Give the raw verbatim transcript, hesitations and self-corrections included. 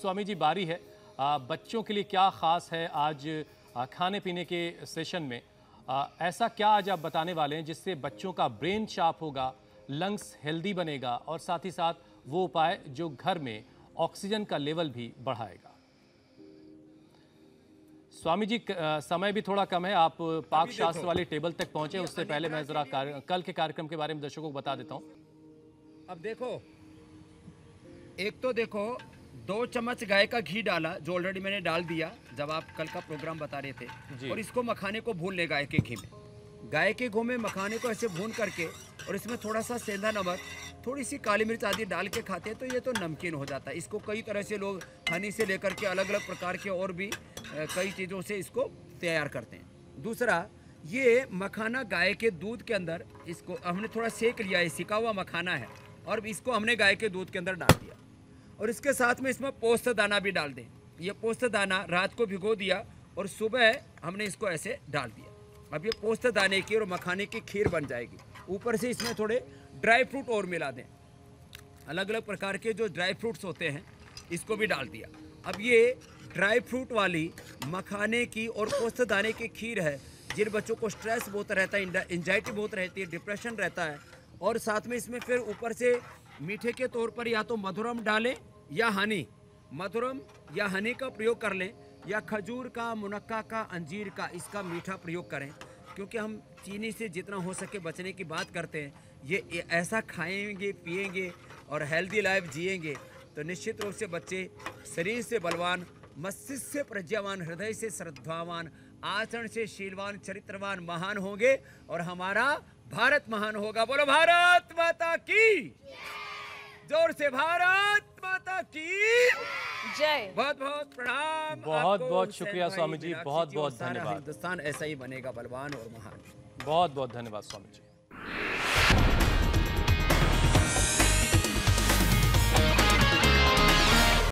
स्वामी जी बारी है, आ, बच्चों के लिए क्या खास है आज आ, खाने पीने के सेशन में? आ, ऐसा क्या आज आप बताने वाले हैं जिससे बच्चों का ब्रेन शार्प होगा, लंग्स हेल्दी बनेगा और साथ ही साथ वो उपाय जो घर में ऑक्सीजन का लेवल भी बढ़ाएगा? स्वामी जी, समय भी थोड़ा कम है, आप पाक शास्त्र वाली टेबल तक पहुंचे, उससे पहले मैं जरा कल के कार्यक्रम के बारे में दर्शकों को बता देता हूं। अब देखो, एक तो देखो दो चम्मच गाय का घी डाला, जो ऑलरेडी मैंने डाल दिया जब आप कल का प्रोग्राम बता रहे थे, और इसको मखाने को भून ले गाय के घी में। गाय के घी में मखाने को ऐसे भून करके और इसमें थोड़ा सा सेंधा नमक, थोड़ी सी काली मिर्च आदि डाल के खाते हैं तो ये तो नमकीन हो जाता है। इसको कई तरह से लोग हनी से लेकर के अलग अलग प्रकार के और भी कई चीज़ों से इसको तैयार करते हैं। दूसरा, ये मखाना गाय के दूध के अंदर इसको हमने थोड़ा सेक लिया है, सिका हुआ मखाना है, और इसको हमने गाय के दूध के अंदर डाल दिया, और इसके साथ में इसमें पोस्त दाना भी डाल दें। ये पोस्त दाना रात को भिगो दिया और सुबह हमने इसको ऐसे डाल दिया। अब ये पोस्त दाने की और मखाने की खीर बन जाएगी। ऊपर से इसमें थोड़े ड्राई फ्रूट और मिला दें, अलग अलग प्रकार के जो ड्राई फ्रूट्स होते हैं इसको भी डाल दिया। अब ये ड्राई फ्रूट वाली मखाने की और पोस्त दाने की खीर है। जिन बच्चों को स्ट्रेस बहुत रहता है, एंजाइटी बहुत रहती है, डिप्रेशन रहता है, और साथ में इसमें फिर ऊपर से मीठे के तौर पर या तो मधुरम डालें या हनी, मधुरम या हनी का प्रयोग कर लें, या खजूर का, मुनक्का का, अंजीर का, इसका मीठा प्रयोग करें। क्योंकि हम चीनी से जितना हो सके बचने की बात करते हैं, ये ऐसा खाएंगे पिएंगे और हेल्दी लाइफ जिएंगे तो निश्चित रूप से बच्चे शरीर से बलवान, मस्तिष्क से प्रज्ञावान, हृदय से श्रद्धावान, आचरण से शीलवान, चरित्रवान, महान होंगे, और हमारा भारत महान होगा। बोलो भारत माता की जोर से, भारत माता की जय। बहुत बहुत प्रणाम। बहुत बहुत शुक्रिया स्वामी जी, बहुत बहुत धन्यवाद। हिंदुस्तान ऐसा ही बनेगा बलवान और महान। बहुत बहुत धन्यवाद स्वामी जी।